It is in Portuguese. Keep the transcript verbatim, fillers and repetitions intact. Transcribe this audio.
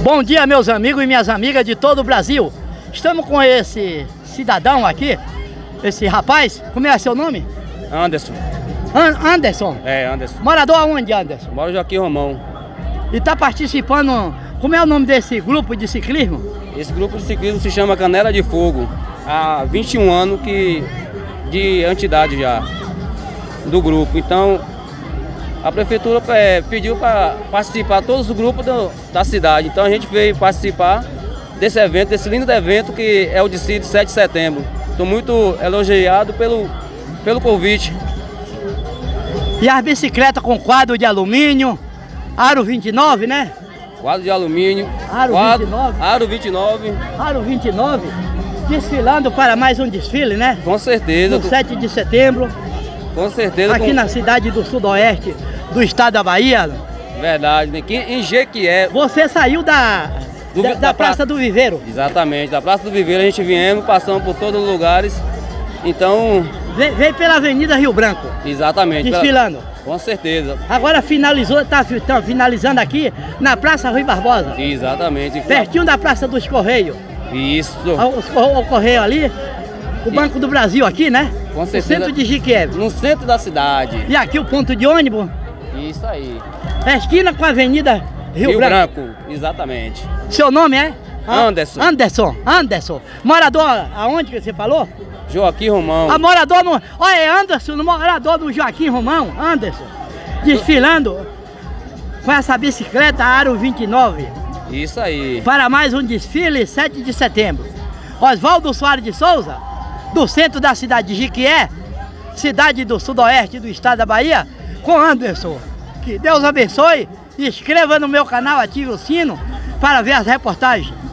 Bom dia, meus amigos e minhas amigas de todo o Brasil. Estamos com esse cidadão aqui, esse rapaz. Como é seu nome? Anderson. An Anderson? É, Anderson. Morador aonde, Anderson? Moro Joaquim Romão. E está participando, como é o nome desse grupo de ciclismo? Esse grupo de ciclismo se chama Canela de Fogo. Há vinte e um anos que, de entidade já, do grupo. Então, a prefeitura é, pediu para participar todos os grupos do, da cidade. Então a gente veio participar desse evento, desse lindo evento que é o Desfile de sete de setembro. Estou muito elogiado pelo, pelo convite. E as bicicletas com quadro de alumínio, aro vinte e nove, né? Quadro de alumínio, aro quadro, vinte e nove. aro vinte e nove. Aro vinte e nove, desfilando para mais um desfile, né? Com certeza. No sete de setembro. Com certeza. Aqui com... na cidade do Sudoeste do estado da Bahia. Verdade, aqui em Jequié. Você saiu da, do, da, da, da Praça pra... do Viveiro. Exatamente, da Praça do Viveiro a gente viemos, passamos por todos os lugares. Então... Ve veio pela Avenida Rio Branco. Exatamente. Desfilando. Pela... Com certeza. Agora finalizou, está tá finalizando aqui na Praça Rui Barbosa. Exatamente. Pertinho da Praça dos Correios. Isso. O, o Correio ali, o Banco do Brasil aqui, né? Com certeza. No centro de Jequié. No centro da cidade. E aqui o ponto de ônibus. Isso aí. É esquina com a Avenida Rio, Rio Branco. Branco. Exatamente. Seu nome é? Anderson. Anderson. Anderson. Morador aonde que você falou? Joaquim Romão. A morador no... Olha, é Anderson, morador do Joaquim Romão. Anderson. Desfilando com essa bicicleta Aro vinte e nove. Isso aí. Para mais um desfile sete de setembro. Oswaldo Soares de Souza, do centro da cidade de Jequié, cidade do sudoeste do estado da Bahia, com Anderson. Que Deus abençoe. Inscreva no meu canal, ative o sino para ver as reportagens.